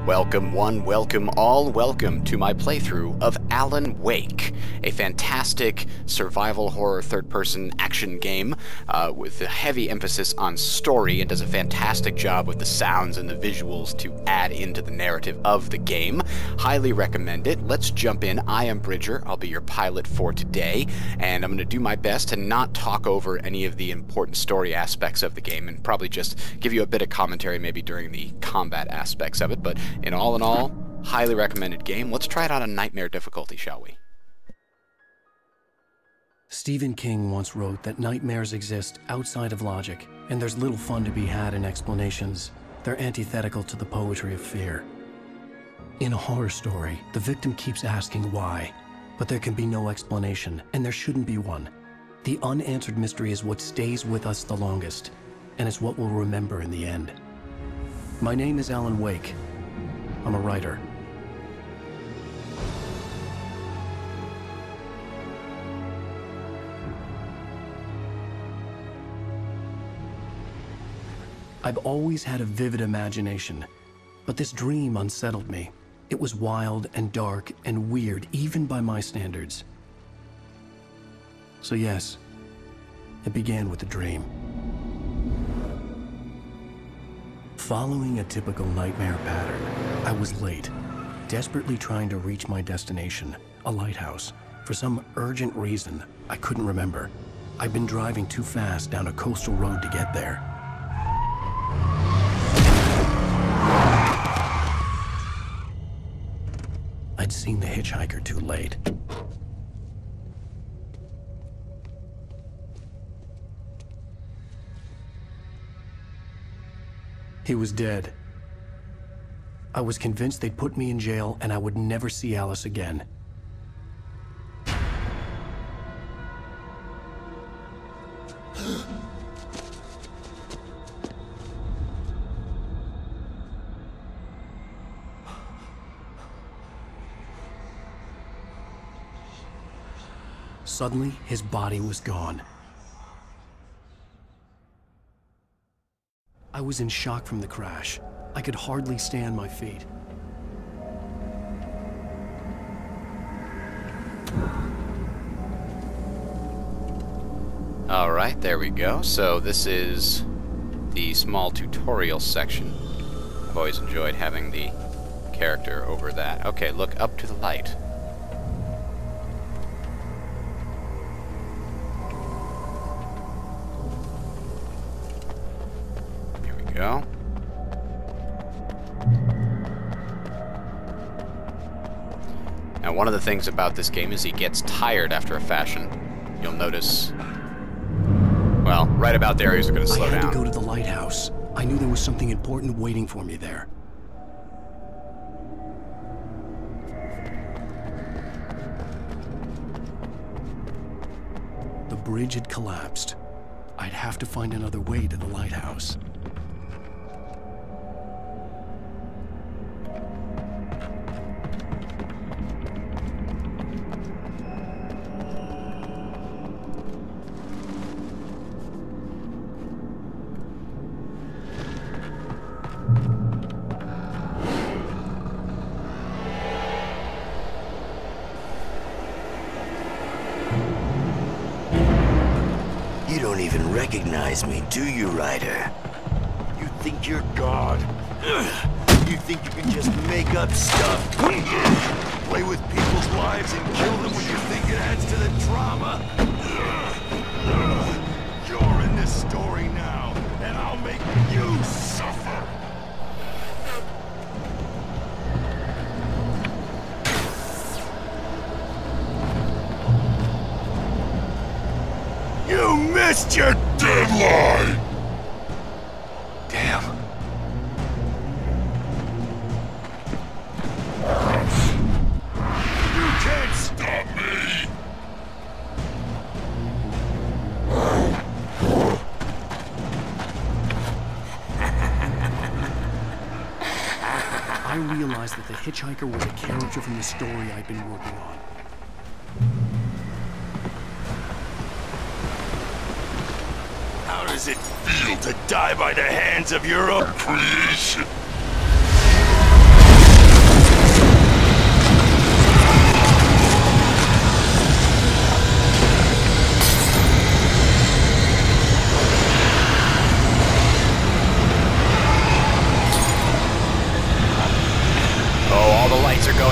Welcome one, welcome all, welcome to my playthrough of Alan Wake, a fantastic survival horror third-person action game with a heavy emphasis on story and does a fantastic job with the sounds and the visuals to add into the narrative of the game. Highly recommend it. Let's jump in. I am Bridger. I'll be your pilot for today, and I'm going to do my best to not talk over any of the important story aspects of the game and probably just give you a bit of commentary maybe during the combat aspects of it, but in all, highly recommended game. Let's try it on a nightmare difficulty, shall we? Stephen King once wrote that nightmares exist outside of logic, and there's little fun to be had in explanations. They're antithetical to the poetry of fear. In a horror story, the victim keeps asking why, but there can be no explanation, and there shouldn't be one. The unanswered mystery is what stays with us the longest, and it's what we'll remember in the end. My name is Alan Wake. I'm a writer. I've always had a vivid imagination, but this dream unsettled me. It was wild and dark and weird, even by my standards. So yes, it began with a dream. Following a typical nightmare pattern, I was late, desperately trying to reach my destination, a lighthouse. For some urgent reason, I couldn't remember. I'd been driving too fast down a coastal road to get there. I'd seen the hitchhiker too late. He was dead. I was convinced they'd put me in jail and I would never see Alice again. Suddenly, his body was gone. I was in shock from the crash. I could hardly stay on my feet. Alright, there we go. So this is the small tutorial section. I've always enjoyed having the character over that. Okay, look up to the light. Go. Now, one of the things about this game is he gets tired after a fashion. You'll notice, well, right about there he's going to slow down. I had to go to the lighthouse. I knew there was something important waiting for me there. The bridge had collapsed. I'd have to find another way to the lighthouse. You don't even recognize me, do you, Ryder? You think you're God? You think you can just make up stuff? Play with people's lives and kill them when you think it adds to the drama? You're in this story now, and I'll make you suffer! You missed your deadline! Damn. You can't stop me! I realized that the hitchhiker was a character from the story I'd been working on. How does it feel to die by the hands of your own creation?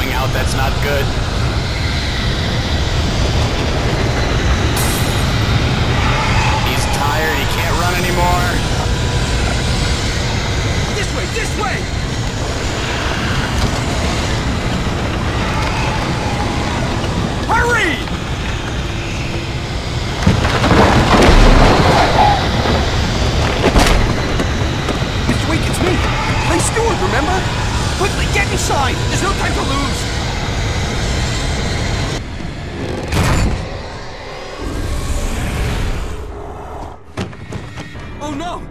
going out. That's not good. He's tired. He can't run anymore. This way! This way! Hurry! Mr. Wake, it's me! Play steward, remember? Quickly, get inside! There's no time to lose! Oh no!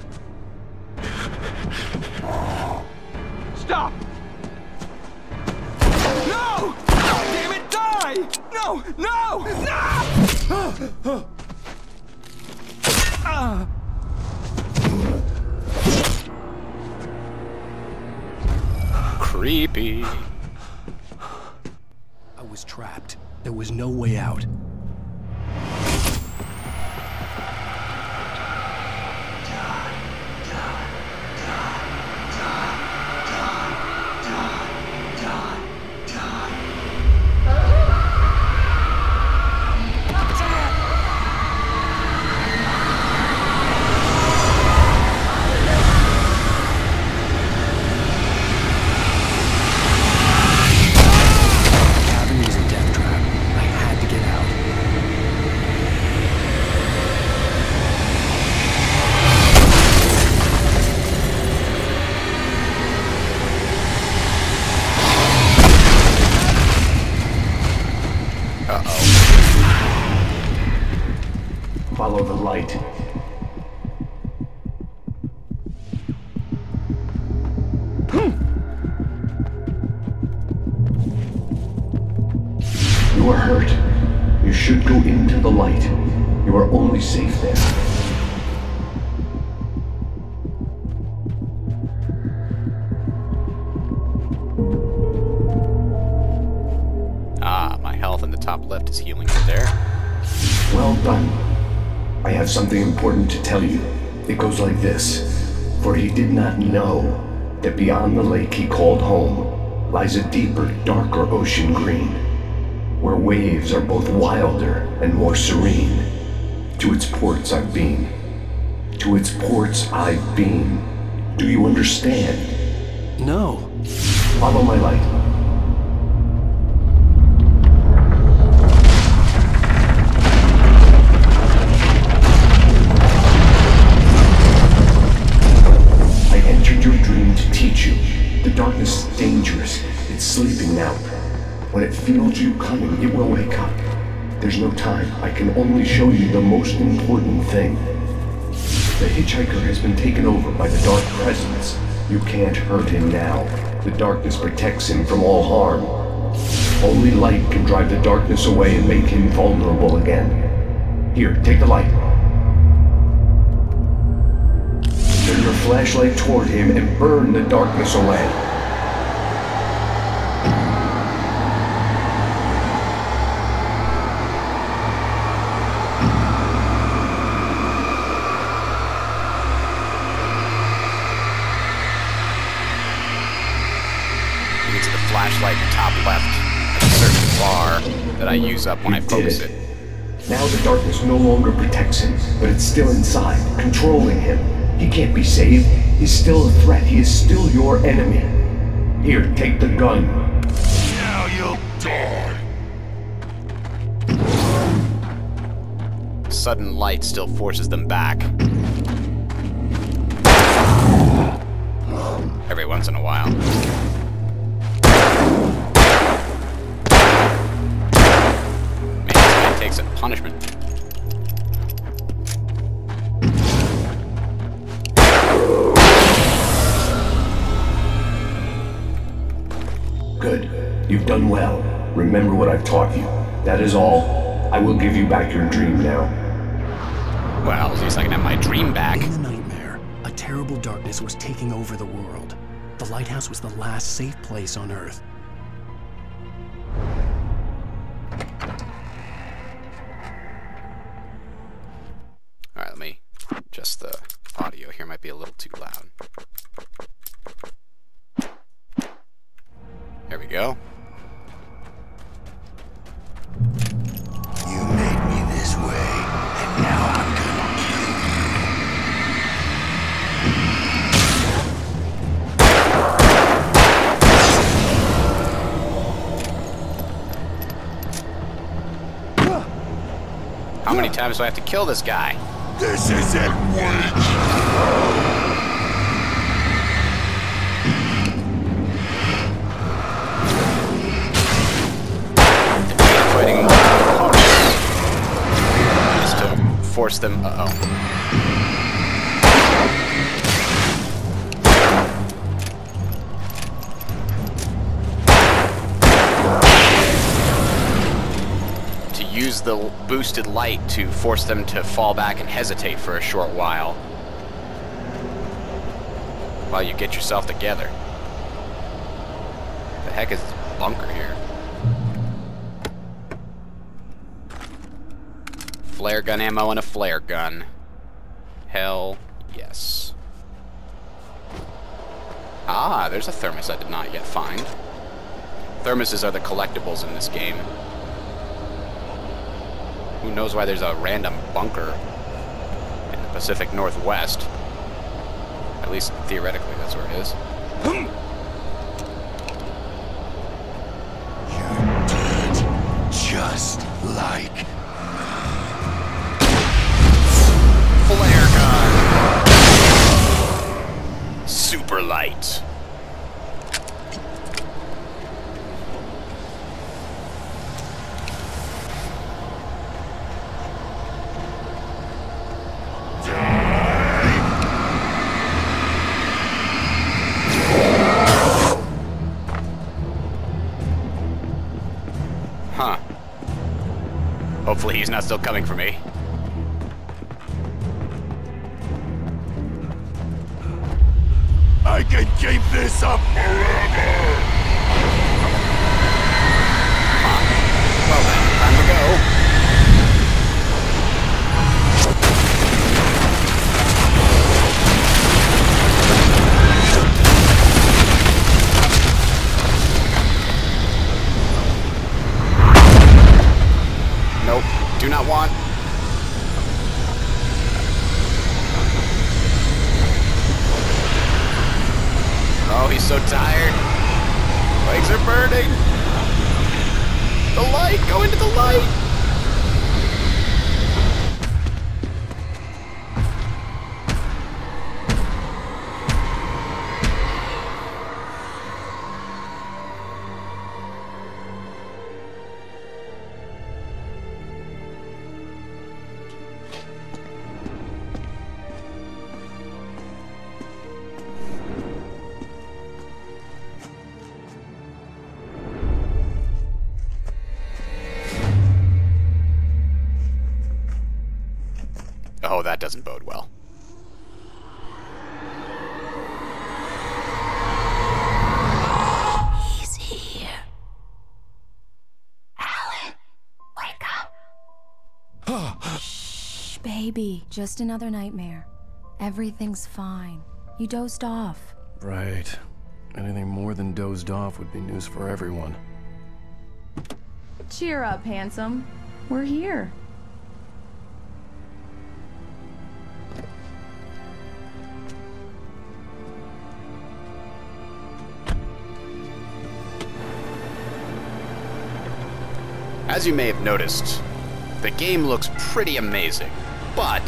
Stop! No! Damn it, die! No! No! No! Creepy. I was trapped. There was no way out. Follow the light. You are hurt. You should go into the light. You are only safe there. Ah, my health in the top left is healing right there. Well done. I have something important to tell you. It goes like this. For he did not know that beyond the lake he called home lies a deeper, darker ocean green, where waves are both wilder and more serene. To its ports I've been. To its ports I've been. Do you understand? No. Follow my light. The darkness is dangerous. It's sleeping now. When it feels you coming, it will wake up. There's no time. I can only show you the most important thing. The hitchhiker has been taken over by the dark presence. You can't hurt him now. The darkness protects him from all harm. Only light can drive the darkness away and make him vulnerable again. Here, take the light. Turn your flashlight toward him and burn the darkness away. It's the flashlight in the top left. There's a certain bar that I use up when I focus it. Now the darkness no longer protects him, but it's still inside, controlling him. He can't be saved. He's still a threat. He is still your enemy. Here, take the gun. Now you'll die. Sudden light still forces them back. Every once in a while. Man, this guy takes a punishment. Good. You've done well. Remember what I've taught you. That is all. I will give you back your dream now. Well, at least I can have my dream back. In the nightmare, a terrible darkness was taking over the world. The lighthouse was the last safe place on Earth. Alright, let me adjust the audio here. Might be a little too loud. There we go. times do I have to kill this guy? This isn't Wake! Fighting just to force them. To use the boosted light to force them to fall back and hesitate for a short while you get yourself together. The heck is this bunker here? Flare gun ammo and a flare gun. Hell yes. Ah, there's a thermos I did not yet find. Thermoses are the collectibles in this game. Who knows why there's a random bunker in the Pacific Northwest? At least theoretically, that's where it is. You're dead, just like Flare gun! Super light. Huh. Hopefully he's not still coming for me. I can keep this up forever! Well then, time to go. Nope, do not want. Oh, he's so tired. Legs are burning. The light! Go into the light! Oh, that doesn't bode well. He's here. Alan, wake up. Shh, baby. Just another nightmare. Everything's fine. You dozed off. Right. Anything more than dozed off would be news for everyone. Cheer up, handsome. We're here. As you may have noticed, the game looks pretty amazing, but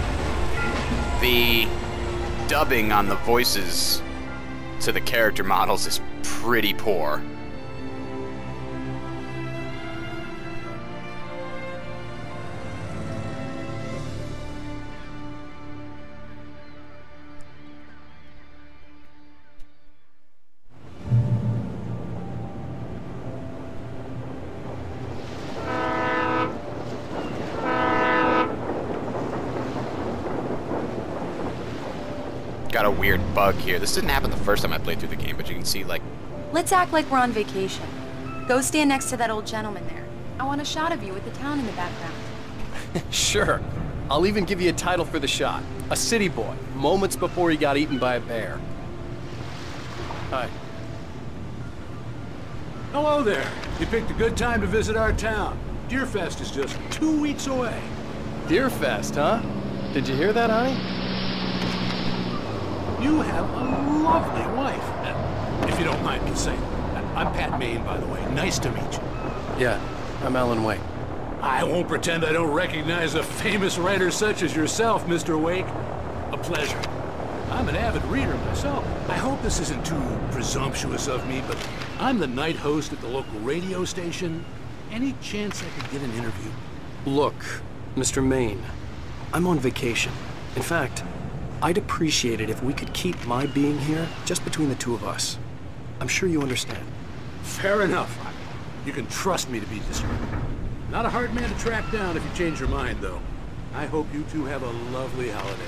the dubbing on the voices to the character models is pretty poor. Got a weird bug here. This didn't happen the first time I played through the game, but you can see, like... Let's act like we're on vacation. Go stand next to that old gentleman there. I want a shot of you with the town in the background. Sure. I'll even give you a title for the shot. A city boy, moments before he got eaten by a bear. Hi. Hello there. You picked a good time to visit our town. Deerfest is just 2 weeks away. Deerfest, huh? Did you hear that, honey? You have a lovely wife. If you don't mind me saying. I'm Pat Maine, by the way. Nice to meet you. Yeah, I'm Alan Wake. I won't pretend I don't recognize a famous writer such as yourself, Mr. Wake. A pleasure. I'm an avid reader myself. I hope this isn't too presumptuous of me, but I'm the night host at the local radio station. Any chance I could get an interview? Look, Mr. Maine, I'm on vacation. In fact, I'd appreciate it if we could keep my being here just between the two of us. I'm sure you understand. Fair enough. You can trust me to be discreet. Not a hard man to track down if you change your mind, though. I hope you two have a lovely holiday.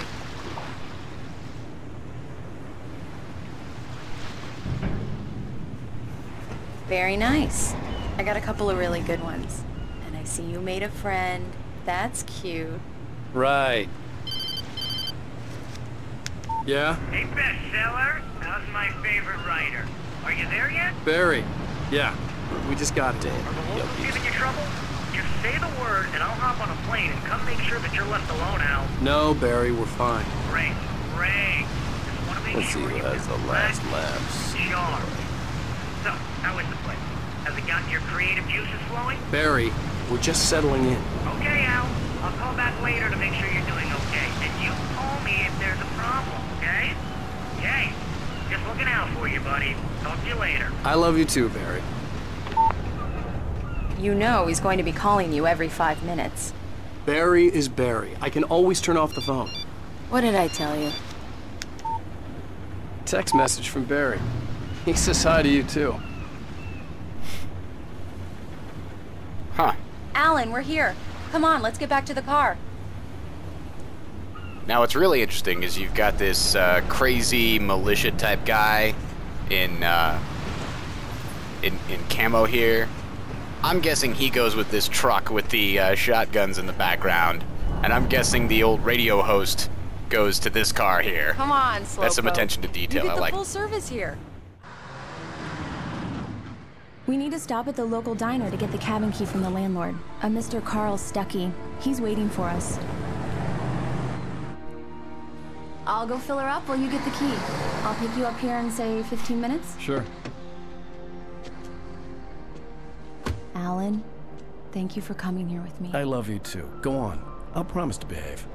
Very nice. I got a couple of really good ones. And I see you made a friend. That's cute. Right. Yeah? Hey, bestseller. How's my favorite writer? Are you there yet? Barry. Yeah. We just got it. Are the locals giving you trouble? Just say the word, and I'll hop on a plane and come make sure that you're left alone, Al. No, Barry, we're fine. Great. Just want to make Let's see sure who you has the last laughs. Charmed. So, how is the place? Has it gotten your creative juices flowing? Barry, we're just settling in. Okay, Al. I'll call back later to make sure you're doing okay. And you call me if there's a problem, okay? Okay. Just looking out for you, buddy. Talk to you later. I love you too, Barry. You know he's going to be calling you every 5 minutes. Barry is Barry. I can always turn off the phone. What did I tell you? Text message from Barry. He says hi to you too. Huh. Alan, we're here. Come on, let's get back to the car. Now what's really interesting is you've got this crazy militia type guy in camo here. I'm guessing he goes with this truck with the shotguns in the background, and I'm guessing the old radio host goes to this car here. Come on, Slowpoke. That's some attention to detail. You get I the like. full service here. We need to stop at the local diner to get the cabin key from the landlord, a Mr. Carl Stuckey. He's waiting for us. I'll go fill her up while you get the key. I'll pick you up here in, say, 15 minutes? Sure. Alan, thank you for coming here with me. I love you too. Go on. I'll promise to behave.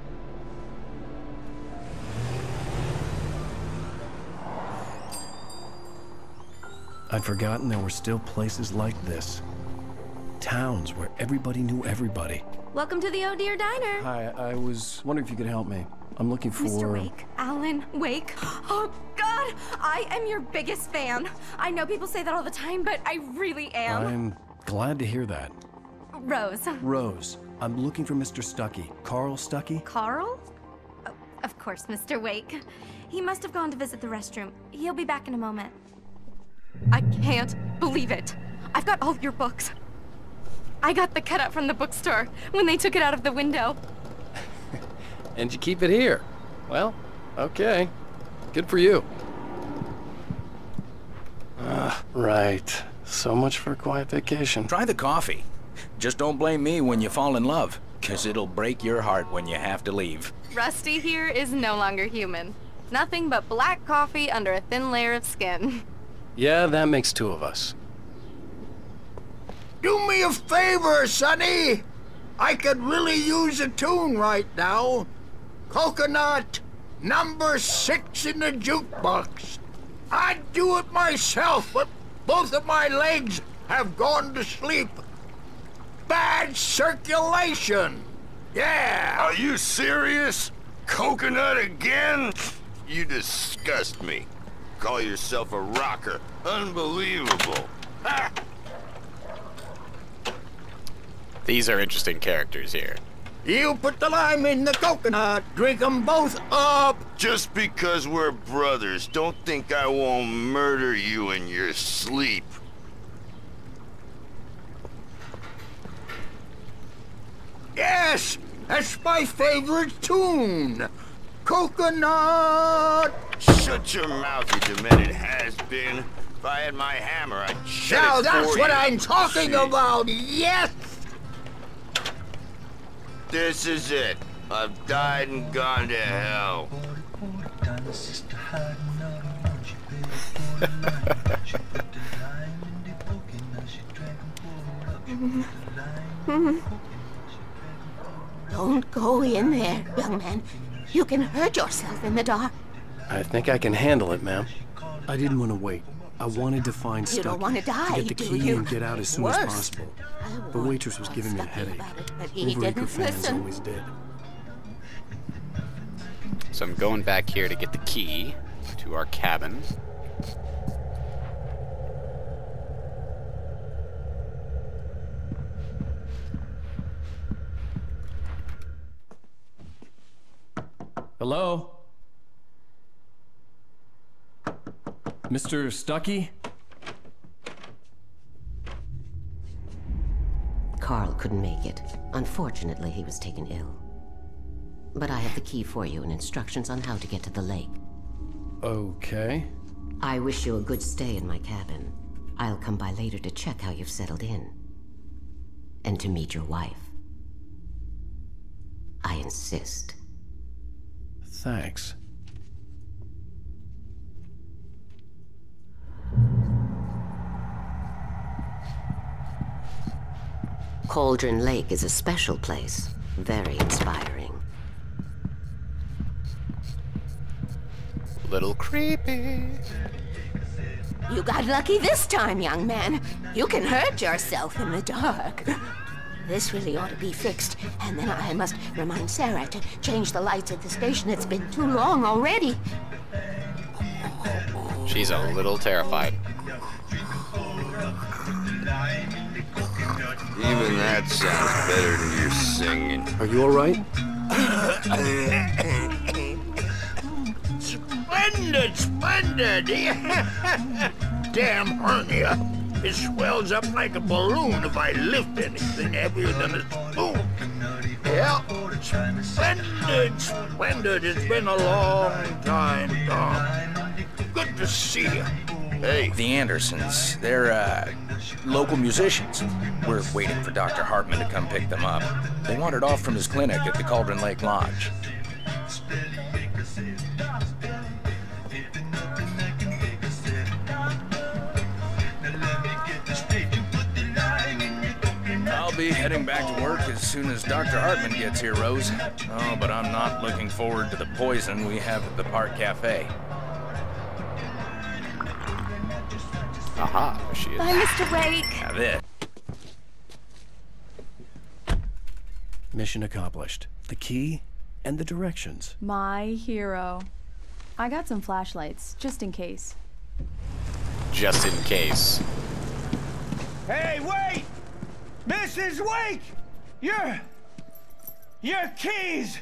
I'd forgotten there were still places like this. Towns where everybody knew everybody. Welcome to the Oh Dear Diner. Hi, I was wondering if you could help me. I'm looking for... Mr. Wake. Alan Wake. Oh, God! I am your biggest fan. I know people say that all the time, but I really am. I'm glad to hear that. Rose. Rose, I'm looking for Mr. Stuckey. Carl Stuckey? Carl? Oh, of course, Mr. Wake. He must have gone to visit the restroom. He'll be back in a moment. I can't believe it. I've got all your books. I got the cutout from the bookstore when they took it out of the window. And you keep it here. Well, okay. Good for you. Right. So much for a quiet vacation. Try the coffee. Just don't blame me when you fall in love, 'cause it'll break your heart when you have to leave. Rusty here is no longer human. Nothing but black coffee under a thin layer of skin. Yeah, that makes two of us. Do me a favor, Sonny. I could really use a tune right now. Coconut, number 6 in the jukebox. I'd do it myself, but both of my legs have gone to sleep. Bad circulation. Yeah. Are you serious? Coconut again? You disgust me. Call yourself a rocker. Unbelievable. Ha! These are interesting characters here. You put the lime in the coconut. Drink 'em both up. Just because we're brothers, don't think I won't murder you in your sleep. Yes, that's my favorite tune. Coconut. Shut your mouth, you demented has-been. If I had my hammer, I'd shut Now it that's for what you. I'm talking See? about. Yes. This is it. I've died and gone to hell. in there, young man. You can hurt yourself in the dark. I think I can handle it, ma'am. I didn't want to wait. I wanted to find Stucky. You don't want to die, to get the do key you? and get out as soon as possible. The waitress was giving me a headache. Overacre fans always did. So I'm going back here to get the key to our cabin. Hello? Mr. Stucky? Carl couldn't make it. Unfortunately, he was taken ill. But I have the key for you and instructions on how to get to the lake. Okay. I wish you a good stay in my cabin. I'll come by later to check how you've settled in. And to meet your wife. I insist. Thanks. Cauldron Lake is a special place. Very inspiring. Little creepy. You got lucky this time, young man. You can hurt yourself in the dark. This really ought to be fixed, and then I must remind Sarah to change the lights at the station. It's been too long already. She's a little terrified. Even that sounds better than your singing. Are you all right? Splendid, splendid! Damn hernia. It swells up like a balloon if I lift anything heavier than a spoon. Yeah, splendid, splendid. It's been a long time, Tom. Good to see you. Hey. The Andersons, they're, local musicians. We're waiting for Dr. Hartman to come pick them up. They wandered off from his clinic at the Cauldron Lake Lodge. I'll be heading back to work as soon as Dr. Hartman gets here, Rose. Oh, but I'm not looking forward to the poison we have at the Park Cafe. Aha, there she is. Bye, Mr. Wake. Now this. Mission accomplished. The key and the directions. My hero. I got some flashlights, just in case. Just in case. Hey, wait! Mrs. Wake! Your keys!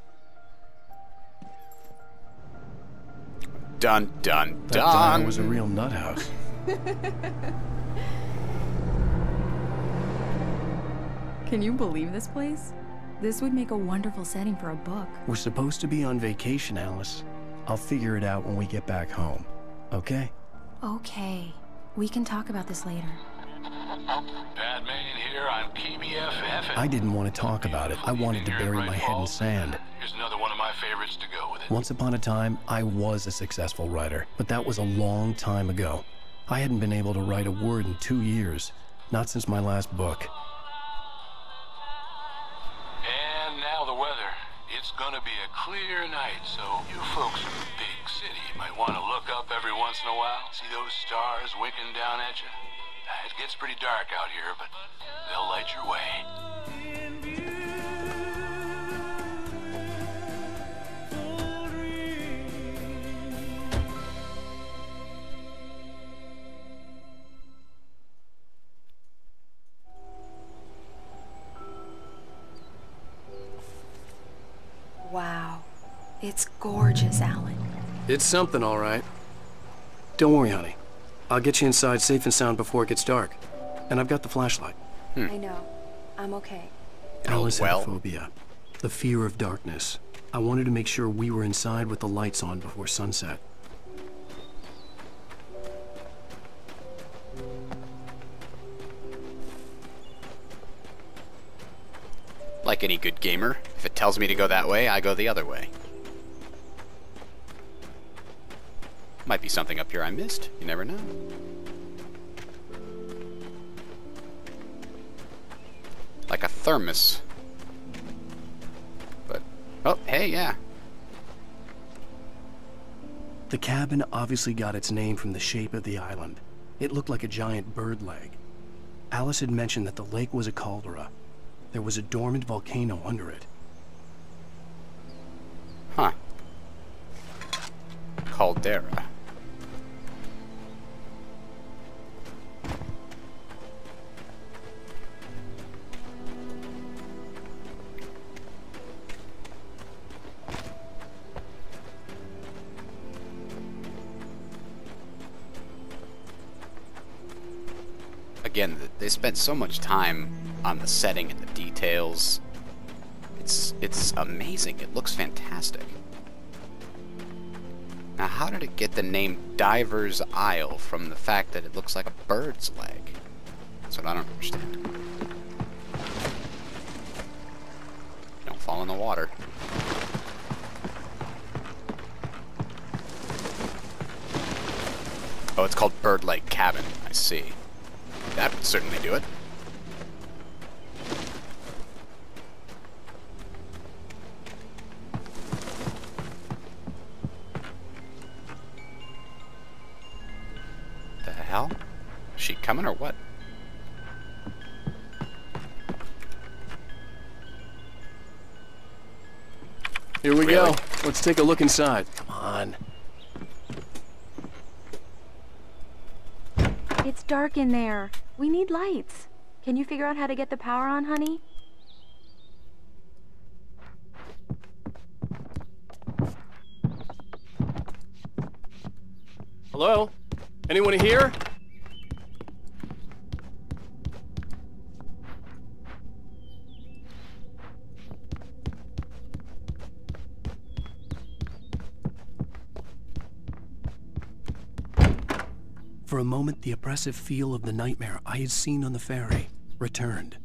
Dun, dun, That diner dun. was a real nut house. Can you believe this place? This would make a wonderful setting for a book. We're supposed to be on vacation, Alice. I'll figure it out when we get back home. Okay? Okay. We can talk about this later. Bad man here on KBFF. I didn't want to talk about it. I wanted to bury my head in sand. Here's another one of my favorites to go with it. Once upon a time, I was a successful writer, but that was a long time ago. I hadn't been able to write a word in 2 years, not since my last book. And now the weather. It's gonna be a clear night, so you folks in the big city might want to look up every once in a while. See those stars winking down at you? It gets pretty dark out here, but they'll light your way. Wow. It's gorgeous, Alan. It's something, all right. Don't worry, honey. I'll get you inside safe and sound before it gets dark. And I've got the flashlight. I know. I'm okay. Alice had a phobia. The fear of darkness. I wanted to make sure we were inside with the lights on before sunset. Like any good gamer, if it tells me to go that way, I go the other way. Might be something up here I missed. You never know. Like a thermos. But Oh, hey, yeah. The cabin obviously got its name from the shape of the island. It looked like a giant bird leg. Alice had mentioned that the lake was a caldera. There was a dormant volcano under it. Huh. Caldera. Again, they spent so much time on the setting and the details. It's amazing. It looks fantastic. Now, how did it get the name Diver's Isle from the fact that it looks like a bird's leg? That's what I don't understand. Don't fall in the water. Oh, it's called Bird Lake Cabin. I see. That would certainly do it. The hell? Is she coming or what? Here we go. Let's take a look inside. Come on. It's dark in there. We need lights. Can you figure out how to get the power on, honey? Hello? Anyone here? For a moment, the oppressive feel of the nightmare I had seen on the ferry returned.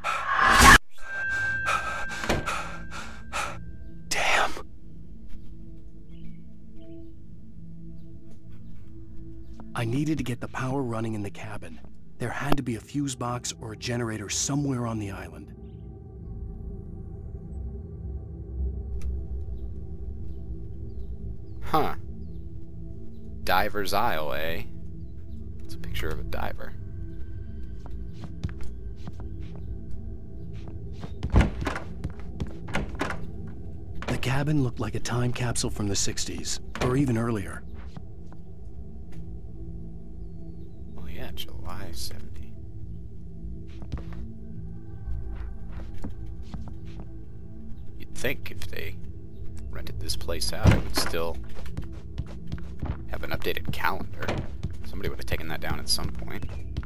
Damn. I needed to get the power running in the cabin. There had to be a fuse box or a generator somewhere on the island. Huh. Diver's Isle, eh? It's a picture of a diver. The cabin looked like a time capsule from the 60s, or even earlier. Well, yeah, July 70. You'd think if they rented this place out, it would still have an updated calendar. Somebody would have taken that down at some point.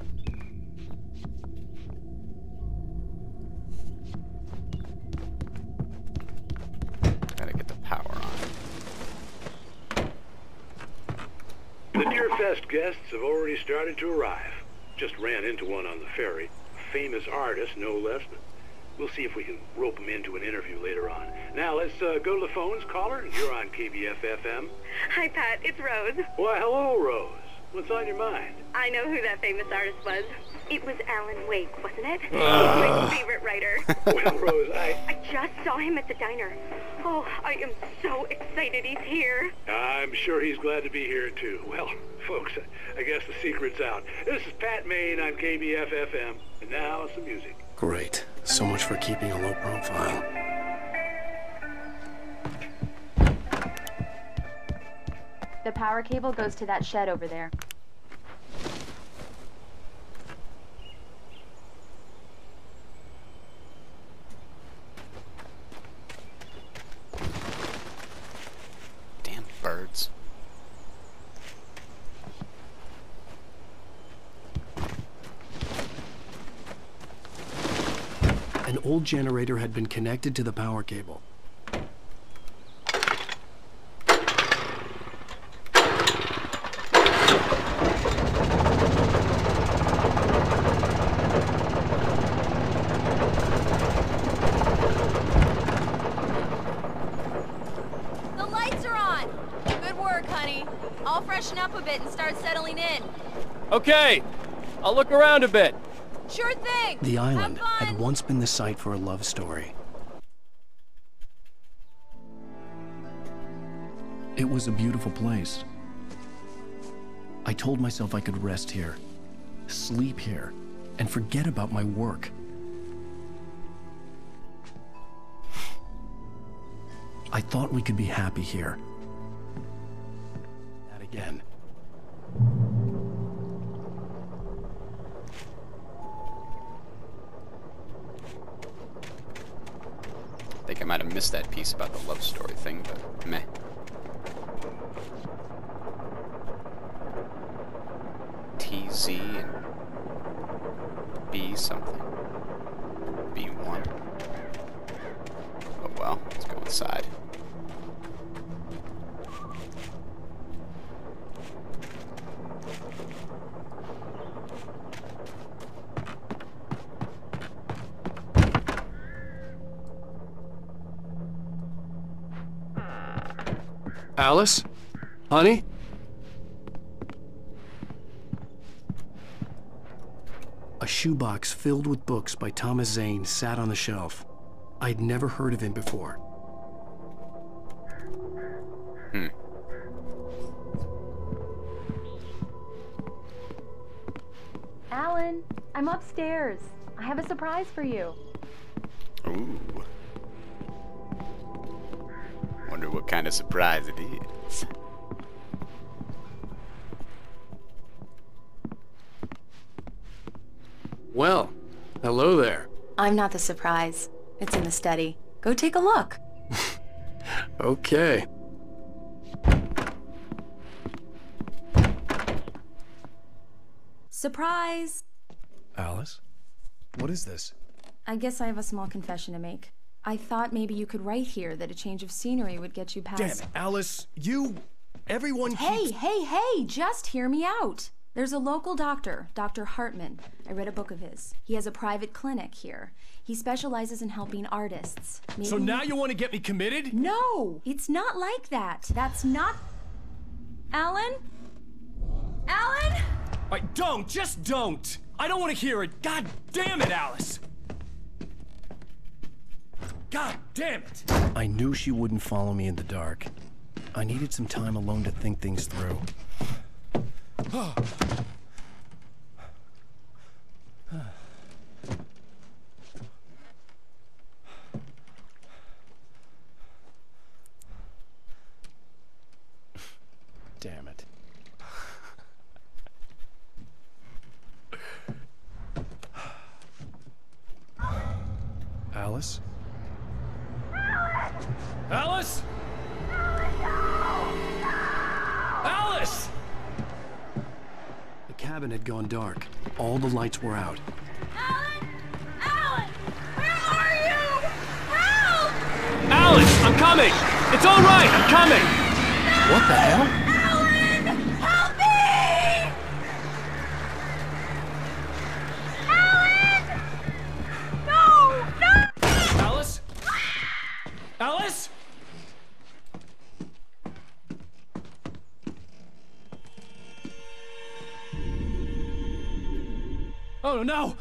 Gotta get the power on. The Deerfest guests have already started to arrive. Just ran into one on the ferry. A famous artist, no less. But we'll see if we can rope him into an interview later on. Now, let's go to the phones. Caller, you're on KBF-FM. Hi, Pat. It's Rose. Why, hello, Rose. What's on your mind? I know who that famous artist was. It was Alan Wake, wasn't it? He's my favorite writer. Well, Rose, I just saw him at the diner. Oh, I am so excited he's here. I'm sure he's glad to be here, too. Well, folks, I guess the secret's out. This is Pat Maine on KBF-FM, and now some music. Great. So much for keeping a low profile. The power cable goes to that shed over there. Damn birds. An old generator had been connected to the power cable. I'll freshen up a bit and start settling in. Okay, I'll look around a bit. Sure thing. The island had once been the site for a love story. It was a beautiful place. I told myself I could rest here, sleep here, and forget about my work. I thought we could be happy here. That again. I think I might have missed that piece about the love story thing, but meh. TZ and B something. B1. Oh well, let's go inside. Alice? Honey? A shoebox filled with books by Thomas Zane sat on the shelf. I'd never heard of him before. Alan, I'm upstairs. I have a surprise for you. Ooh. Wonder what kind of surprise it is. Well, hello there. I'm not the surprise. It's in the study. Go take a look. Okay. Surprise! Alice? What is this? I guess I have a small confession to make. I thought maybe you could write here that a change of scenery would get you past... Damn it, Alice, everyone keeps... Hey, just hear me out. There's a local doctor, Dr. Hartman. I read a book of his. He has a private clinic here. He specializes in helping artists. Maybe... So now you want to get me committed? No, it's not like that. That's not... Alan? Alan? Just don't! I don't want to hear it! God damn it, Alice! God damn it! I knew she wouldn't follow me in the dark. I needed some time alone to think things through. Damn it. Alice? Alice? Alice! The cabin had gone dark. All the lights were out. Alan! Alan! Where are you? Help! Alice, I'm coming! It's all right, I'm coming! What the hell? Alan! Help me! Alan! No! Alice? Alice? Oh no!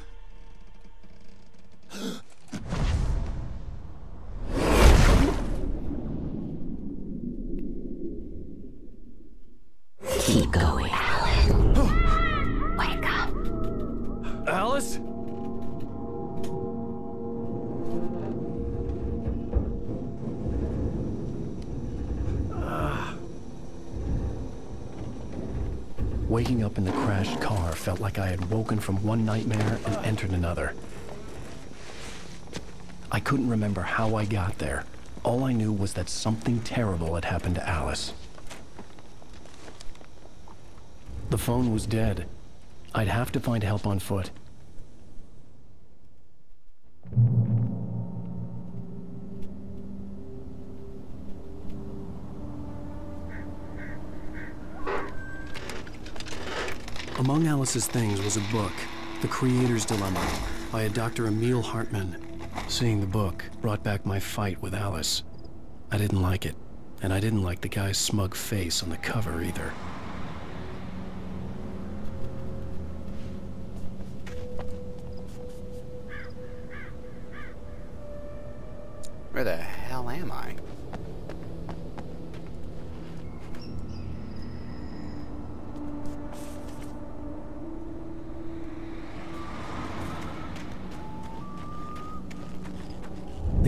Keep going, Alan. Wake up. Alice? Waking up in the crashed car felt like I had woken from one nightmare and entered another. I couldn't remember how I got there. All I knew was that something terrible had happened to Alice. The phone was dead. I'd have to find help on foot. Among Alice's things was a book, The Creator's Dilemma, by a Dr. Emil Hartman. Seeing the book brought back my fight with Alice. I didn't like it, and I didn't like the guy's smug face on the cover either. Where the hell am I?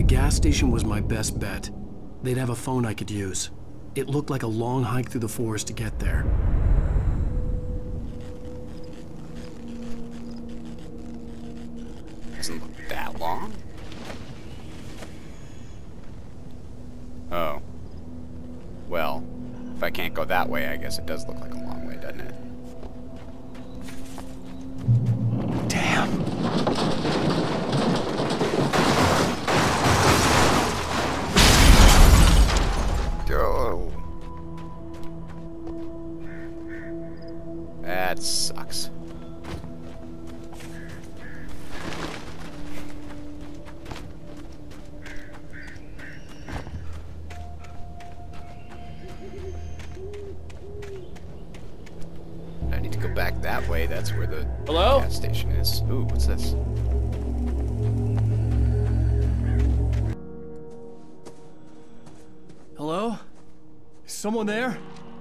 The gas station was my best bet. They'd have a phone I could use. It looked like a long hike through the forest to get there. Doesn't look that long. Oh. Well, if I can't go that way, I guess it does look like a long way, doesn't it? Damn. Oh. That sucks. I need to go back that way. That's where the gas station is. Ooh, what's this? Hello? Is someone there?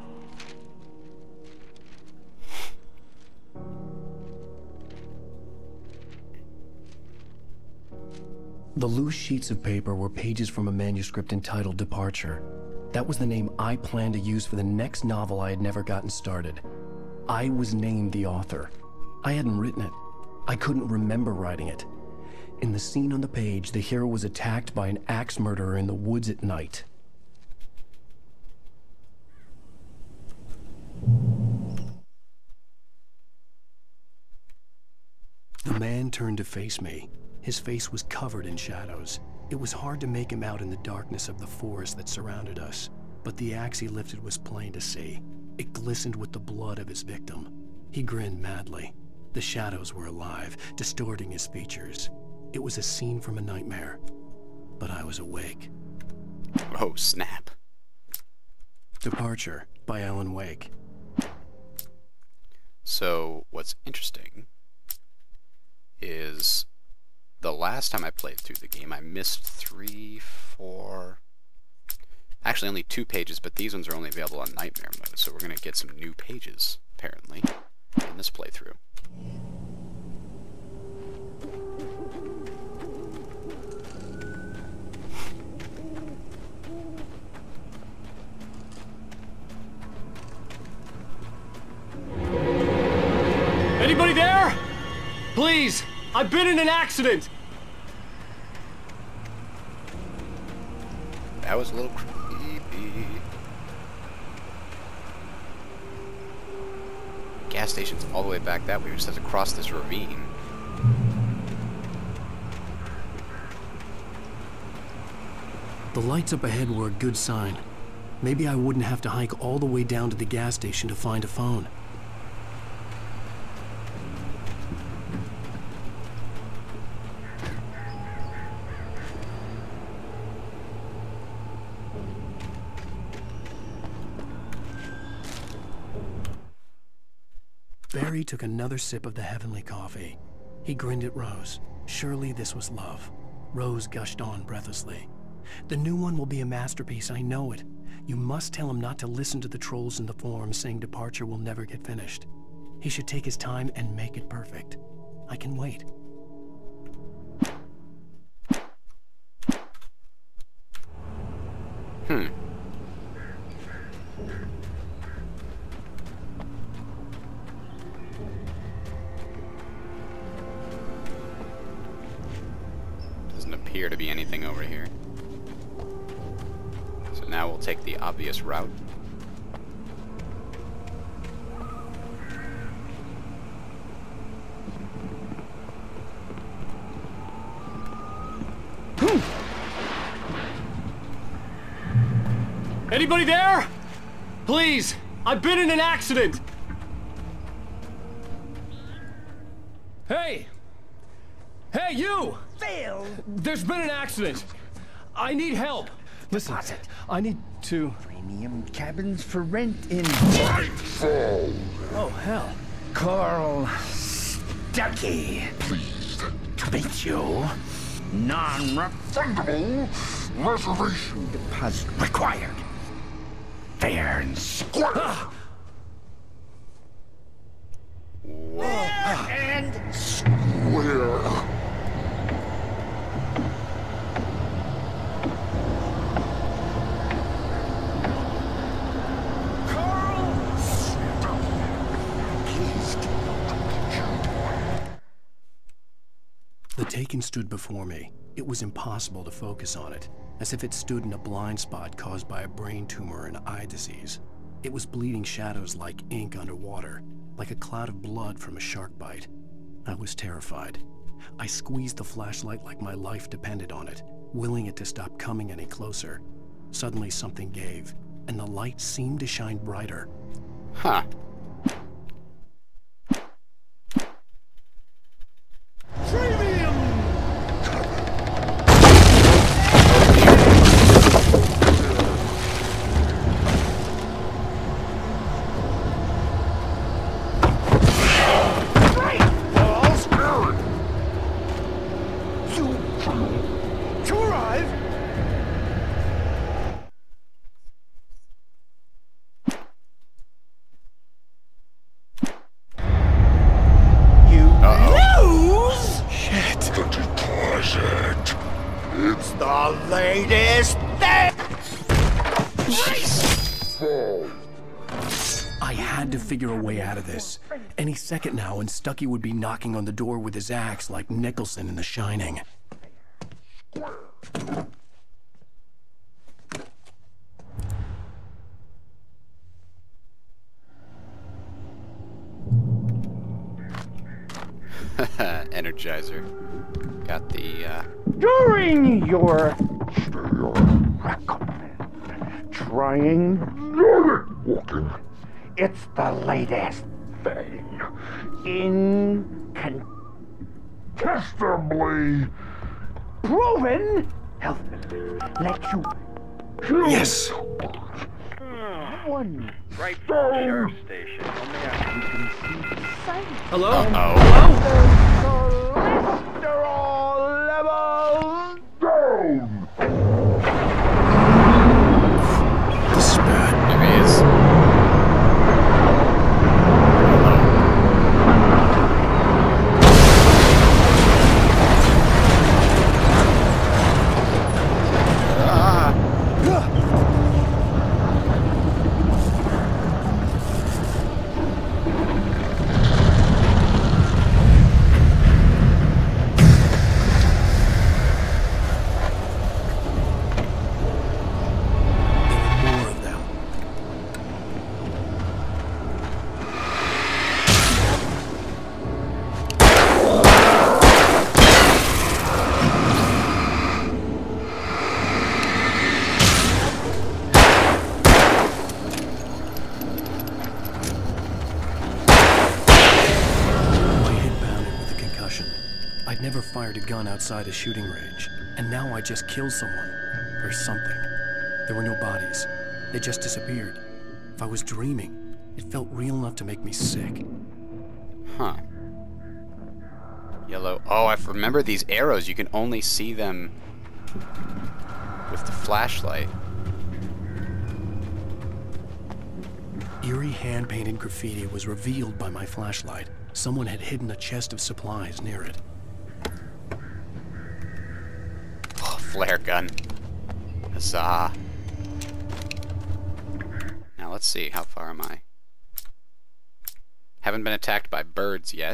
The loose sheets of paper were pages from a manuscript entitled Departure. That was the name I planned to use for the next novel I had never gotten started. I was named the author. I hadn't written it. I couldn't remember writing it. In the scene on the page, the hero was attacked by an axe murderer in the woods at night. The man turned to face me. His face was covered in shadows. It was hard to make him out in the darkness of the forest that surrounded us, but the axe he lifted was plain to see. It glistened with the blood of his victim. He grinned madly. The shadows were alive, distorting his features. It was a scene from a nightmare, but I was awake. Oh, snap. Departure by Alan Wake. So, what's interesting is the last time I played through the game, I missed 3, 4... Actually, only 2 pages, but these ones are only available on Nightmare mode, so we're going to get some new pages, apparently, in this playthrough. Anybody there? Please! I've been in an accident! That was a little creepy. Gas station's all the way back that way. We just have to cross this ravine. The lights up ahead were a good sign. Maybe I wouldn't have to hike all the way down to the gas station to find a phone. Barry took another sip of the heavenly coffee. He grinned at Rose. Surely this was love. Rose gushed on breathlessly. The new one will be a masterpiece, I know it. You must tell him not to listen to the trolls in the forums saying Departure will never get finished. He should take his time and make it perfect. I can wait. Doesn't appear to be anything over here. So now we'll take the obvious route. Anybody there? Please! I've been in an accident! Hey! Hey, you! Phil! There's been an accident! I need help! Listen, I need to... Premium cabins for rent in Nightfall. Oh, hell. Carl Stuckey. Pleased to meet you. Non-refundable reservation deposit required. Fair and square. Fair and square. The Taken stood before me. It was impossible to focus on it, as if it stood in a blind spot caused by a brain tumor and eye disease. It was bleeding shadows like ink underwater, like a cloud of blood from a shark bite. I was terrified. I squeezed the flashlight like my life depended on it, willing it to stop coming any closer. Suddenly something gave, and the light seemed to shine brighter. Huh. It's the latest thing! I had to figure a way out of this. Any second now, and Stucky would be knocking on the door with his axe like Nicholson in The Shining. Energizer. Got the, During your trying walking, it's the latest thing. Incontestably proven health lets you Yes! one Right from the sheriff's station. Hello? Uh-oh. cholesterol levels down. This is bad. There he is. I'd never fired a gun outside a shooting range, and now I just killed someone. Or something. There were no bodies. They just disappeared. If I was dreaming, it felt real enough to make me sick. Huh. Yellow. Oh, I remember these arrows. You can only see them with the flashlight. Eerie hand-painted graffiti was revealed by my flashlight. Someone had hidden a chest of supplies near it. Oh, flare gun. Huzzah. Now let's see, how far am I? Haven't been attacked by birds yet.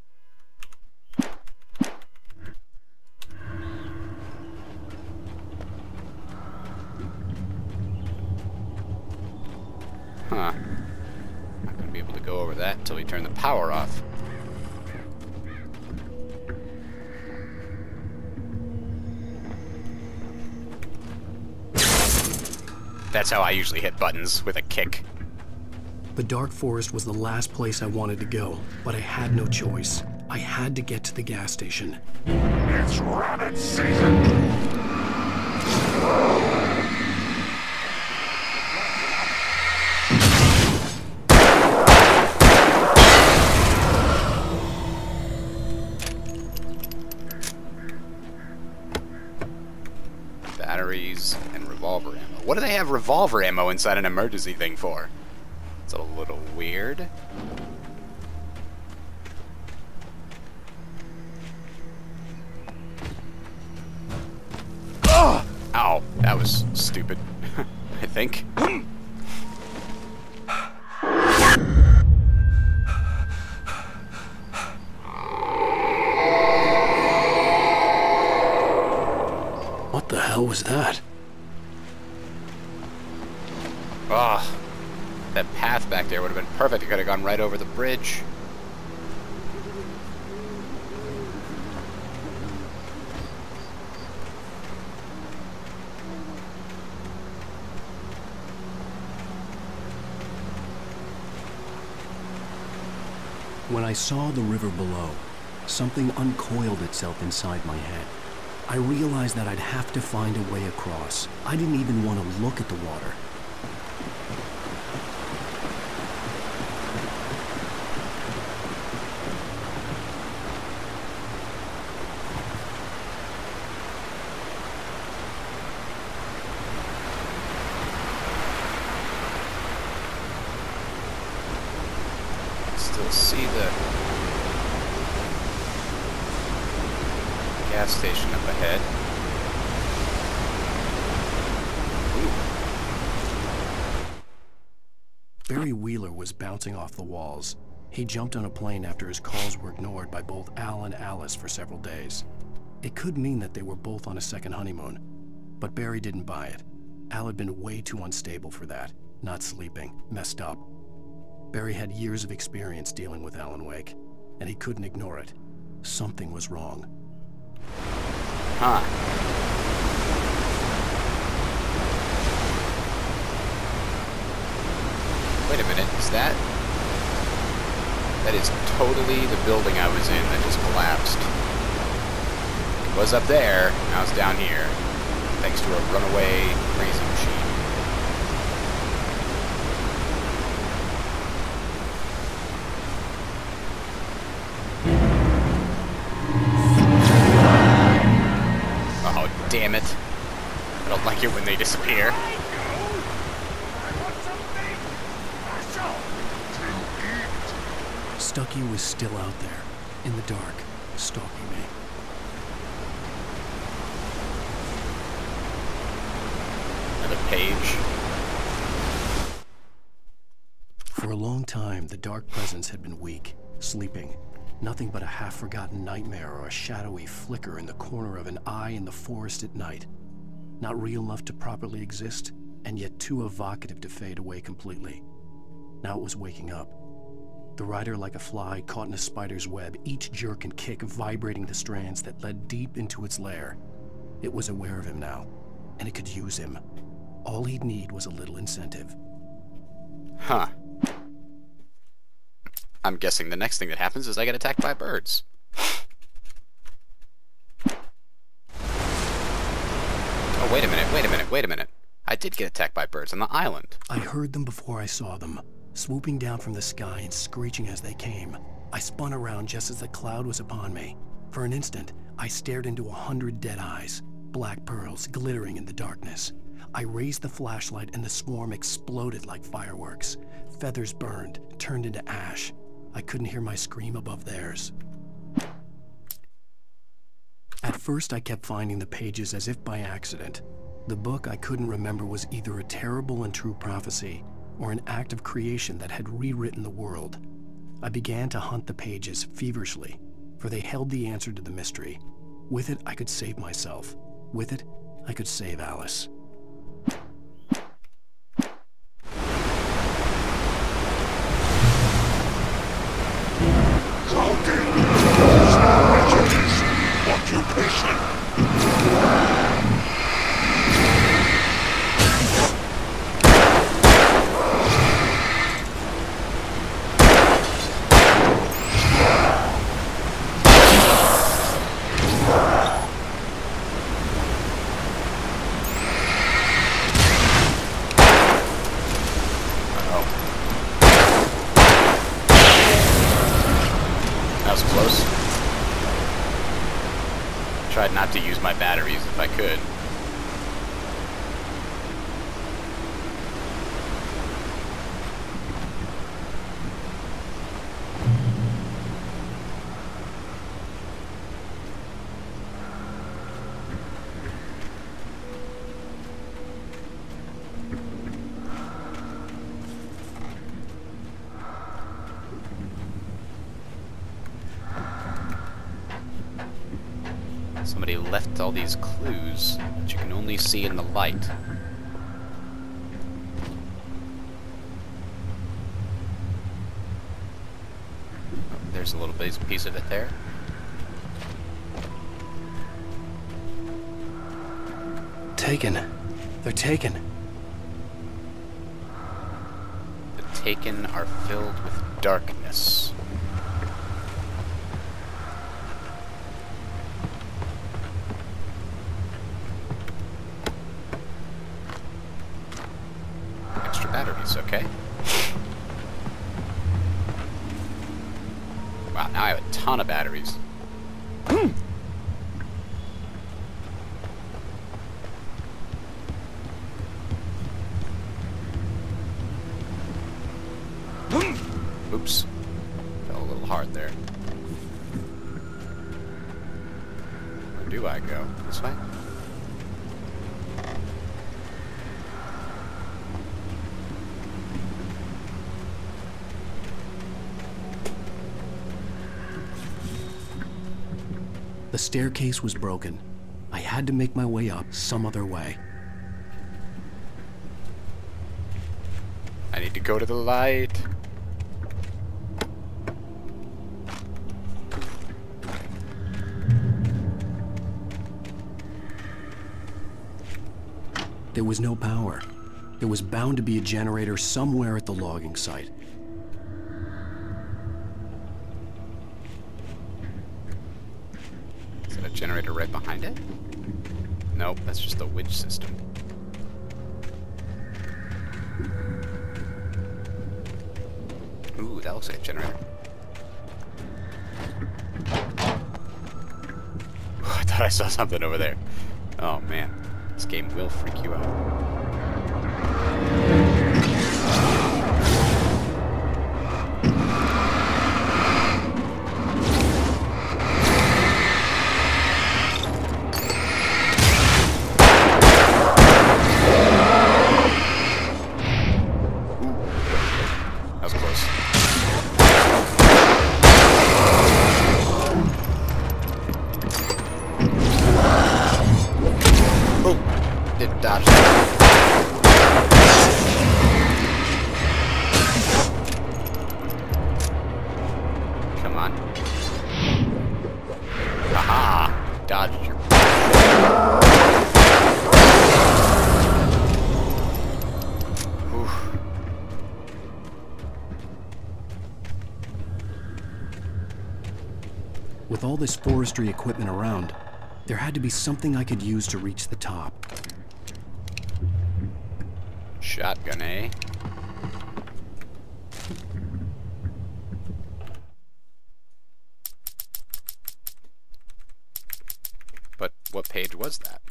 Huh. Not gonna be able to go over that until we turn the power off. That's how I usually hit buttons, with a kick. The dark forest was the last place I wanted to go, but I had no choice. I had to get to the gas station. It's rabbit season! Batteries and revolver ammo. What do they have revolver ammo inside an emergency thing for? It's a little weird. Oh! Ow, that was stupid. I think. hell was that? Oh, that path back there would have been perfect. It could have gone right over the bridge. When I saw the river below, something uncoiled itself inside my head. I realized that I'd have to find a way across. I didn't even want to look at the water. Still see the gas station up ahead. Ooh. Barry Wheeler was bouncing off the walls. He jumped on a plane after his calls were ignored by both Al and Alice for several days. It could mean that they were both on a second honeymoon, but Barry didn't buy it. Al had been way too unstable for that, not sleeping, messed up. Barry had years of experience dealing with Alan Wake, and he couldn't ignore it. Something was wrong. Huh. Wait a minute, is that... That is totally the building I was in that just collapsed. It was up there, now it's down here, thanks to a runaway crazy machine. Damn it. I don't like it when they disappear. Stucky was still out there, in the dark, stalking me. Another page. For a long time, the dark presence had been weak, sleeping. Nothing but a half-forgotten nightmare or a shadowy flicker in the corner of an eye in the forest at night. Not real enough to properly exist, and yet too evocative to fade away completely. Now it was waking up. The rider like a fly caught in a spider's web, each jerk and kick vibrating the strands that led deep into its lair. It was aware of him now, and it could use him. All he'd need was a little incentive. Huh. I'm guessing the next thing that happens is I get attacked by birds. Oh, wait a minute. I did get attacked by birds on the island. I heard them before I saw them, swooping down from the sky and screeching as they came. I spun around just as the cloud was upon me. For an instant, I stared into 100 dead eyes, black pearls glittering in the darkness. I raised the flashlight and the swarm exploded like fireworks. Feathers burned, turned into ash. I couldn't hear my scream above theirs. At first, I kept finding the pages as if by accident. The book I couldn't remember was either a terrible and true prophecy or an act of creation that had rewritten the world. I began to hunt the pages feverishly, for they held the answer to the mystery. With it, I could save myself. With it, I could save Alice. Tried not to use my batteries if I could. Somebody left all these clues that you can only see in the light. Oh, there's a little piece of it there. Taken. They're taken. The taken are filled with darkness. Extra batteries, okay. Wow, now I have a ton of batteries. Oops. Fell a little hard there. Where do I go? This way? The staircase was broken. I had to make my way up some other way. I need to go to the light. There was no power. There was bound to be a generator somewhere at the logging site. Is that a generator right behind it? Nope, that's just the winch system. Ooh, that looks like a generator. I thought I saw something over there. Oh man, this game will freak you out. Come on. Aha! Dodged your... Oof. With all this forestry equipment around, there had to be something I could use to reach the top. Shotgun, eh? But what page was that?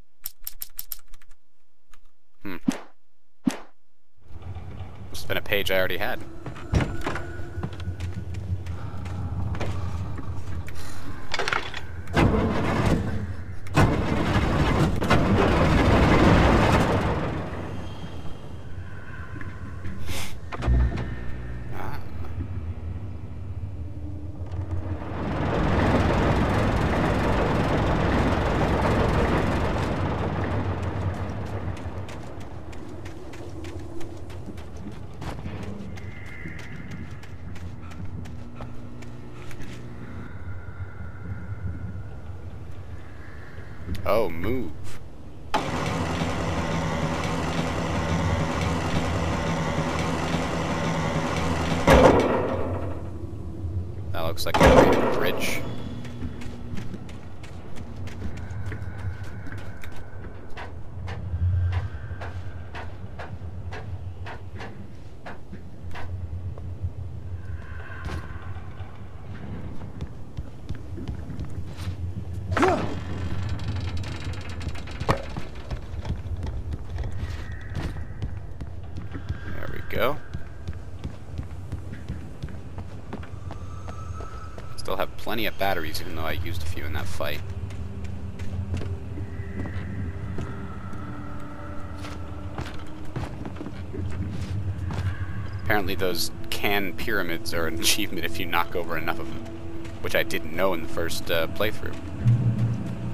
Must have been a page I already had. Oh, move. That looks like a bridge. Go. Still have plenty of batteries, even though I used a few in that fight. Apparently those can pyramids are an achievement if you knock over enough of them, which I didn't know in the first playthrough.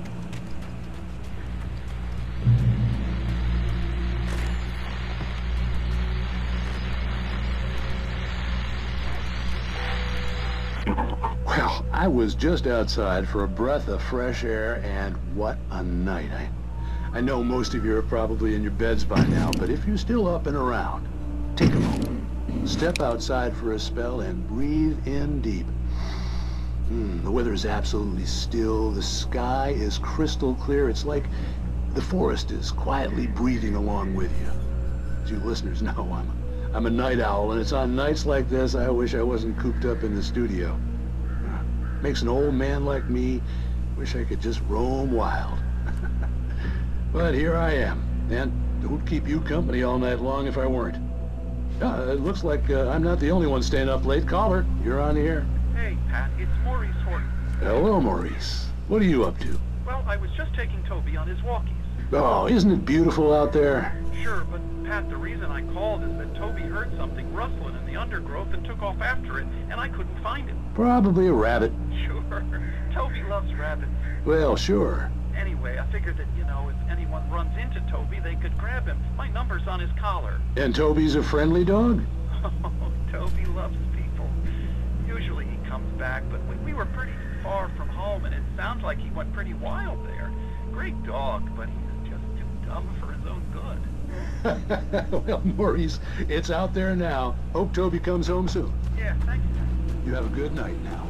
Well, I was just outside for a breath of fresh air, and what a night. I know most of you are probably in your beds by now, but if you're still up and around, take a moment. Step outside for a spell and breathe in deep. The weather is absolutely still. The sky is crystal clear. It's like the forest is quietly breathing along with you. As you listeners know, I'm a night owl, and it's on nights like this I wish I wasn't cooped up in the studio. Makes an old man like me wish I could just roam wild. But here I am, and don't keep you company all night long if I weren't. It looks like I'm not the only one staying up late. Caller, you're on the air. Hey, Pat, it's Maurice Horton. Hello, Maurice. What are you up to? Well, I was just taking Toby on his walkies. Oh, isn't it beautiful out there? Sure, but Pat, the reason I called is that Toby heard something rustling in the undergrowth and took off after it, and I couldn't find it. Probably a rabbit. Sure. Toby loves rabbits. Well, sure. Anyway, I figured that, you know, if anyone runs into Toby, they could grab him. My number's on his collar. And Toby's a friendly dog? Oh, Toby loves people. Usually he comes back, but we were pretty far from home, and it sounds like he went pretty wild there. Great dog, but he's just too dumb for his own good. Well, Maurice, it's out there now. Hope Toby comes home soon. Yeah, thanks. You have a good night now.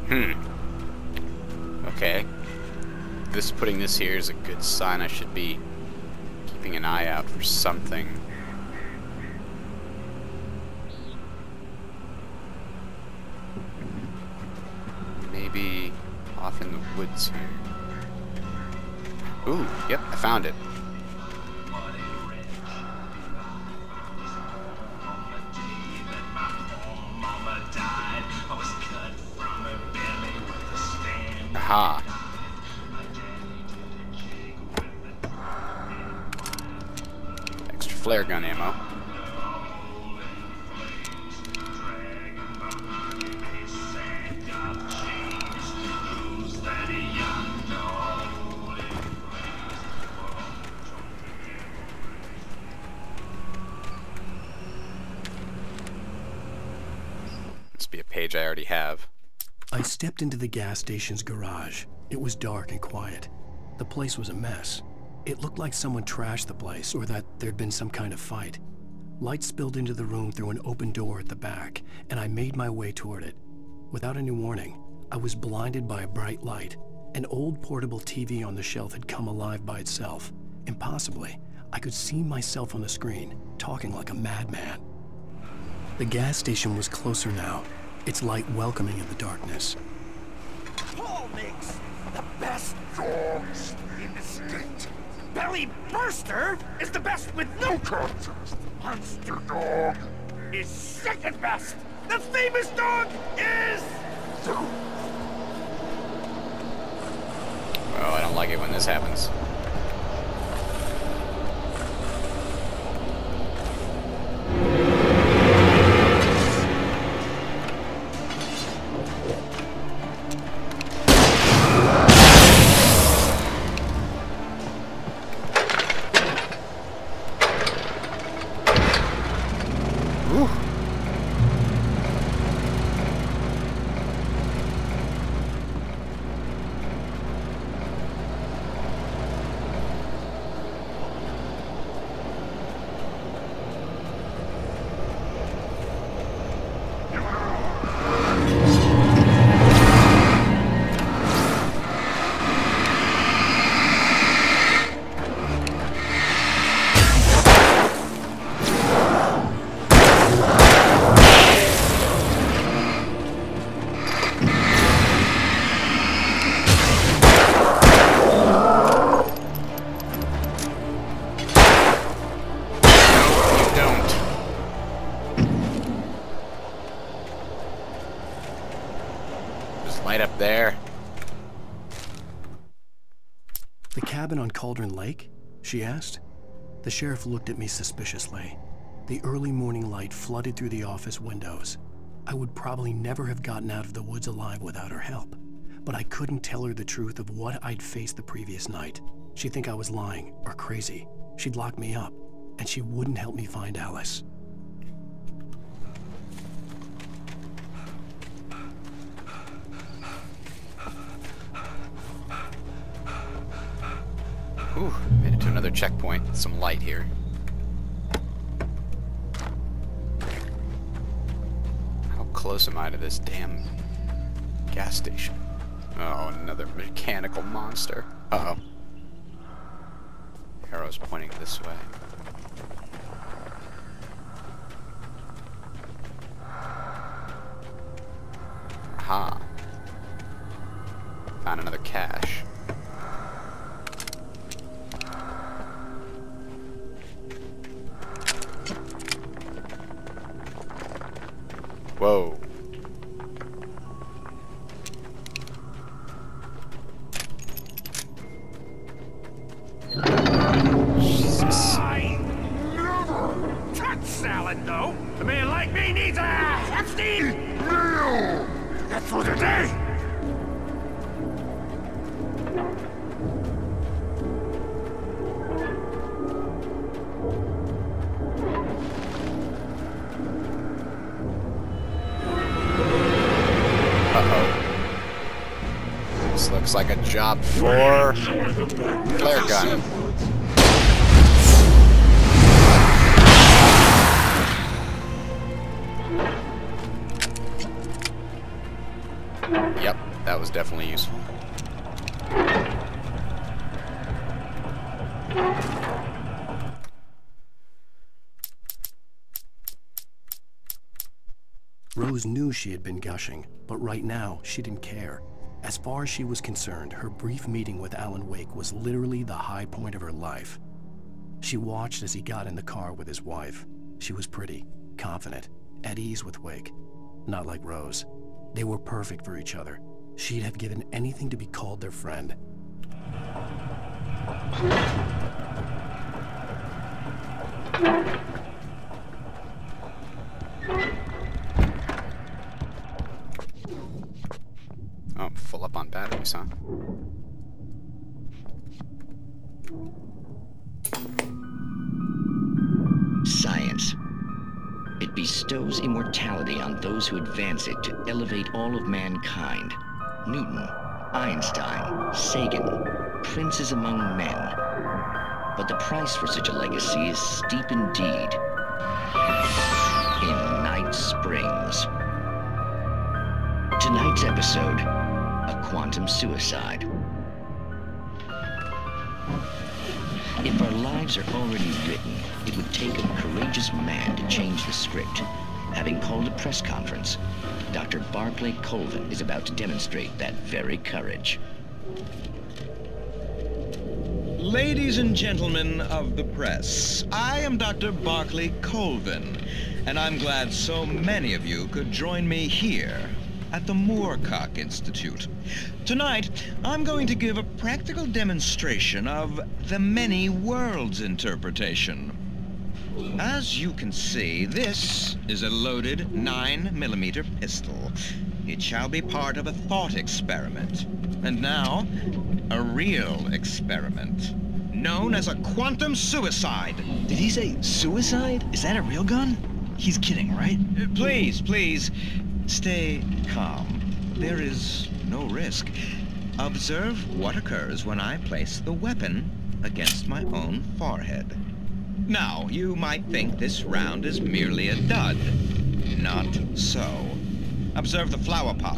Okay. Putting this here is a good sign. I should be keeping an eye out for something. Maybe off in the woods here. Ooh, yep, I found it. Aha. Extra flare gun ammo. Must be a page I already have. I stepped into the gas station's garage. It was dark and quiet. The place was a mess. It looked like someone trashed the place, or that there'd been some kind of fight. Light spilled into the room through an open door at the back, and I made my way toward it. Without any warning, I was blinded by a bright light. An old portable TV on the shelf had come alive by itself. Impossibly, I could see myself on the screen, talking like a madman. The gas station was closer now, its light welcoming in the darkness. Paul makes the best dogs in the state. Belly Burster is the best with no contest. Monster Dog is second best. The famous dog is... Oh, I don't like it when this happens. Light up there. The cabin on Cauldron Lake? She asked. The sheriff looked at me suspiciously. The early morning light flooded through the office windows. I would probably never have gotten out of the woods alive without her help. But I couldn't tell her the truth of what I'd faced the previous night. She'd think I was lying or crazy. She'd lock me up, and she wouldn't help me find Alice. Whew, made it to another checkpoint. Some light here. How close am I to this damn gas station? Oh, another mechanical monster. Uh-oh. Arrow's pointing this way. Aha. Found another cache. Whoa. Jesus. I never touch salad, though. A man like me needs a hefty meal. That's for today. This looks like a job for flare gun. Yep, that was definitely useful. Rose knew she had been gushing, but right now, she didn't care. As far as she was concerned, her brief meeting with Alan Wake was literally the high point of her life. She watched as he got in the car with his wife. She was pretty, confident, at ease with Wake. Not like Rose. They were perfect for each other. She'd have given anything to be called their friend. Oh, full up on batteries, huh? Science. It bestows immortality on those who advance it to elevate all of mankind. Newton, Einstein, Sagan, princes among men. But the price for such a legacy is steep indeed. In Night Springs. Tonight's episode, a quantum suicide. If our lives are already written, it would take a courageous man to change the script. Having called a press conference, Dr. Barclay Colvin is about to demonstrate that very courage. Ladies and gentlemen of the press, I am Dr. Barclay Colvin, and I'm glad so many of you could join me here at the Moorcock Institute. Tonight, I'm going to give a practical demonstration of the many worlds interpretation. As you can see, this is a loaded 9mm pistol. It shall be part of a thought experiment. And now, a real experiment, known as a quantum suicide. Did he say suicide? Is that a real gun? He's kidding, right? Please, please, stay calm. There is no risk. Observe what occurs when I place the weapon against my own forehead. Now, you might think this round is merely a dud. Not so. Observe the flower pot.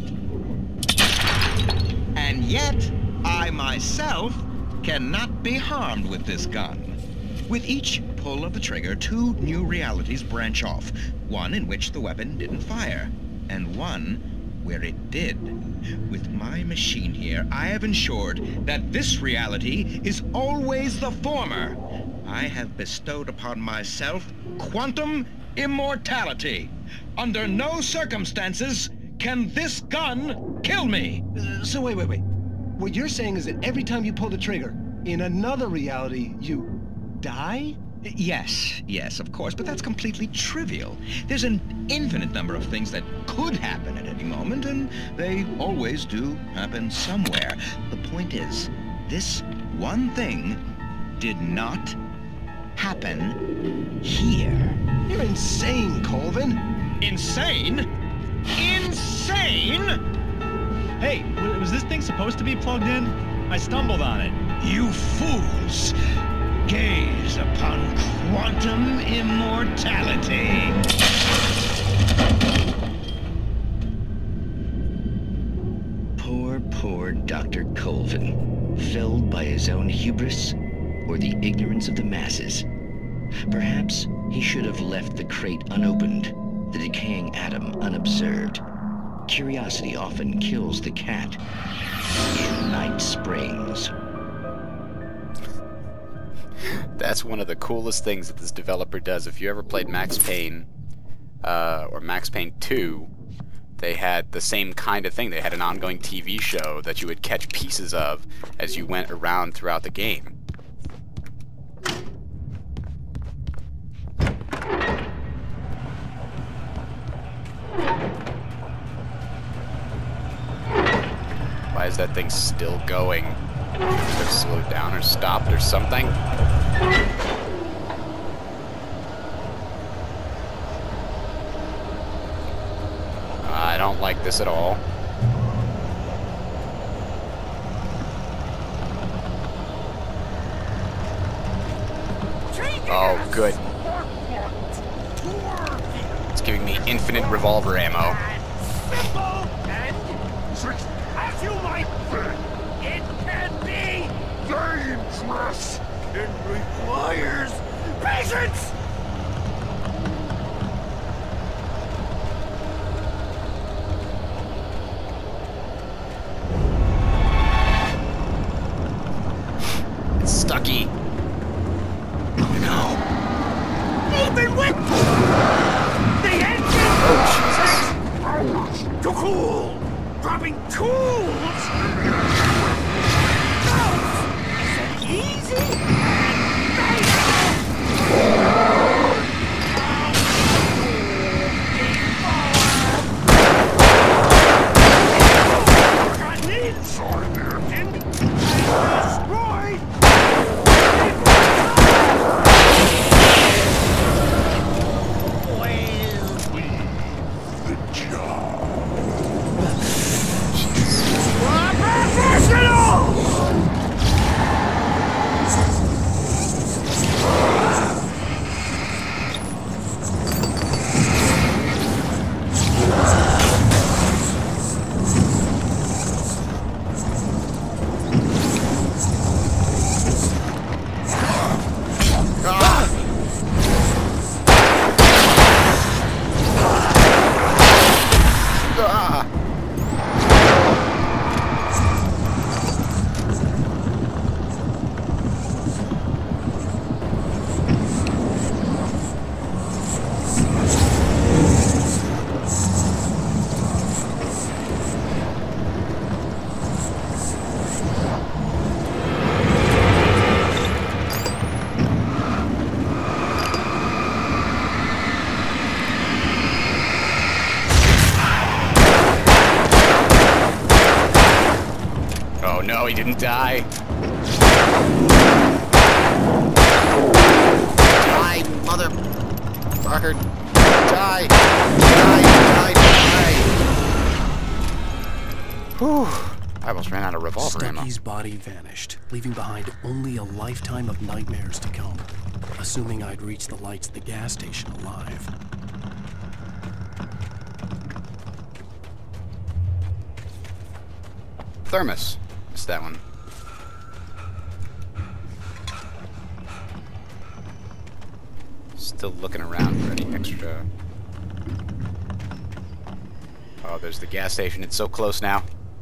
And yet, I myself cannot be harmed with this gun. With each pull of the trigger, two new realities branch off. One in which the weapon didn't fire, and one where it did. With my machine here, I have ensured that this reality is always the former. I have bestowed upon myself quantum immortality. Under no circumstances can this gun kill me. So wait. What you're saying is that every time you pull the trigger, in another reality, you die? Yes, of course, but that's completely trivial. There's an infinite number of things that could happen at any moment, and they always do happen somewhere. The point is, this one thing did not happen here. You're insane, Colvin. Insane? Insane? Hey, was this thing supposed to be plugged in? I stumbled on it. You fools! Gaze upon quantum immortality! Poor Dr. Colvin, felled by his own hubris or the ignorance of the masses. Perhaps he should have left the crate unopened, the decaying atom unobserved. Curiosity often kills the cat. In Night Springs. That's one of the coolest things that this developer does. If you ever played Max Payne, or Max Payne 2, they had the same kind of thing. They had an ongoing TV show that you would catch pieces of as you went around throughout the game. Why is that thing still going? Should have slowed down or stopped or something? I don't like this at all. Oh, good. It's giving me infinite revolver ammo. Simple and strict as you might think. It can be dangerous. It requires patience. It's stucky. Oh no! Even with the engine! Oh Jesus! Too cool! Dropping tools! Is it easy? Gotten inside the engine and destroyed! No, he didn't die. Die, motherfucker. Die. Die. Whew. I almost ran out of revolver ammo. Stucky's body vanished, leaving behind only a lifetime of nightmares to come, assuming I'd reach the lights at the gas station alive. Thermos. Missed that one. Still looking around for any extra... Oh, there's the gas station. It's so close now.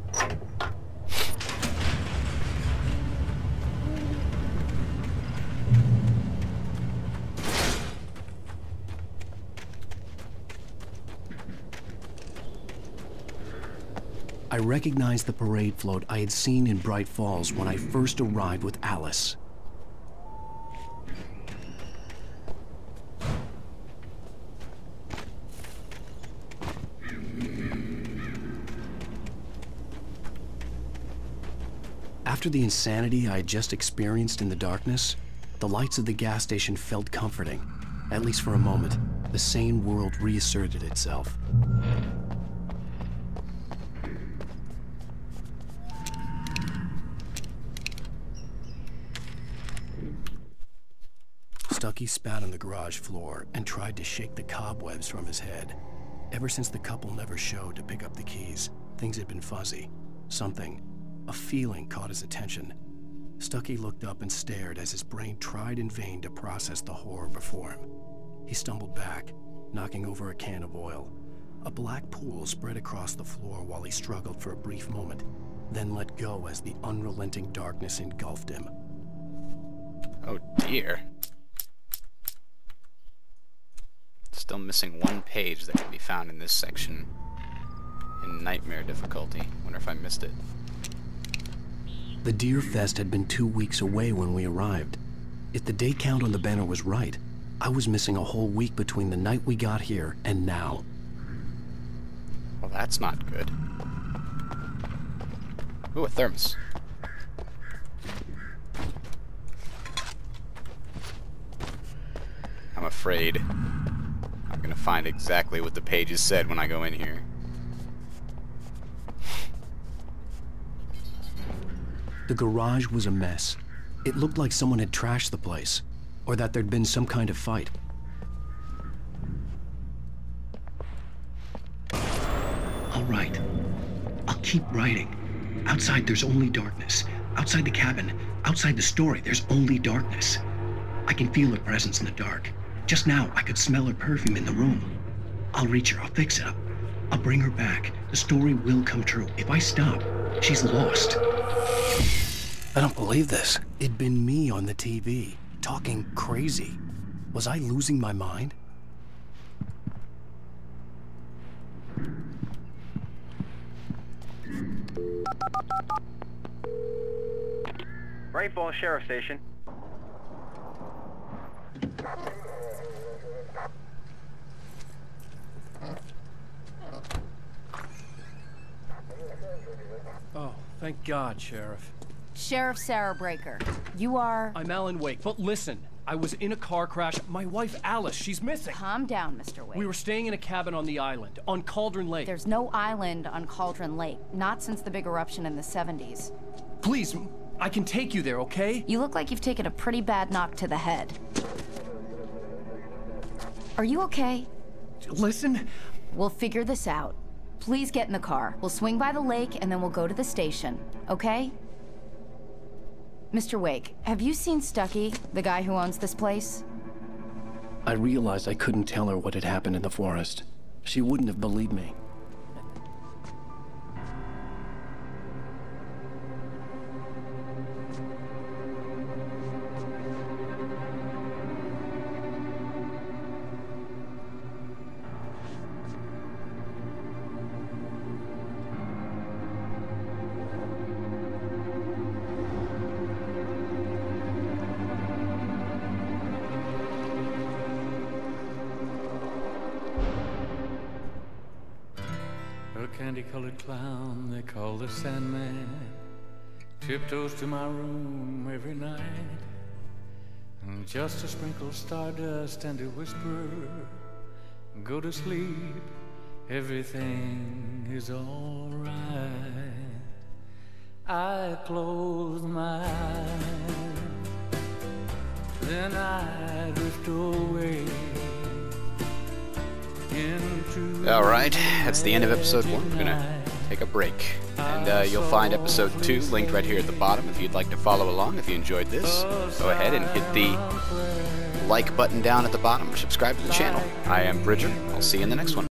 I recognized the parade float I had seen in Bright Falls when I first arrived with Alice. After the insanity I had just experienced in the darkness, the lights of the gas station felt comforting. At least for a moment, the sane world reasserted itself. Stucky spat on the garage floor and tried to shake the cobwebs from his head. Ever since the couple never showed to pick up the keys, things had been fuzzy. Something, a feeling, caught his attention. Stucky looked up and stared as his brain tried in vain to process the horror before him. He stumbled back, knocking over a can of oil. A black pool spread across the floor while he struggled for a brief moment, then let go as the unrelenting darkness engulfed him. Oh dear. Still missing one page that can be found in this section in nightmare difficulty. Wonder if I missed it. The Deer Fest had been 2 weeks away when we arrived. If the day count on the banner was right, I was missing a whole week between the night we got here and now. Well, that's not good. Ooh, a thermos. I'm afraid I'm gonna find exactly what the pages said when I go in here. The garage was a mess. It looked like someone had trashed the place, or that there'd been some kind of fight. All right. I'll keep writing. Outside, there's only darkness. Outside the cabin, outside the story, there's only darkness. I can feel her presence in the dark. Just now, I could smell her perfume in the room. I'll reach her. I'll fix it up. I'll bring her back. The story will come true. If I stop, she's lost. I don't believe this. It'd been me on the TV, talking crazy. Was I losing my mind? Great Falls Sheriff Station. Oh, thank God, Sheriff. Sheriff Sarah Breaker, you are... I'm Alan Wake, but listen, I was in a car crash. My wife, Alice, she's missing. Calm down, Mr. Wake. We were staying in a cabin on the island, on Cauldron Lake. There's no island on Cauldron Lake, not since the big eruption in the 70s. Please, I can take you there, okay? You look like you've taken a pretty bad knock to the head. Are you okay? Listen. We'll figure this out. Please get in the car. We'll swing by the lake and then we'll go to the station, okay? Mr. Wake, have you seen Stucky, the guy who owns this place? I realized I couldn't tell her what had happened in the forest. She wouldn't have believed me. A candy-colored clown they call the Sandman tiptoes to my room every night, and just to sprinkle stardust and to whisper, go to sleep, everything is all right. I close my eyes, then I drift away. Alright, that's the end of episode 1. We're gonna take a break. And you'll find episode 2 linked right here at the bottom if you'd like to follow along. If you enjoyed this, go ahead and hit the like button down at the bottom or subscribe to the channel. I am Bridger. I'll see you in the next one.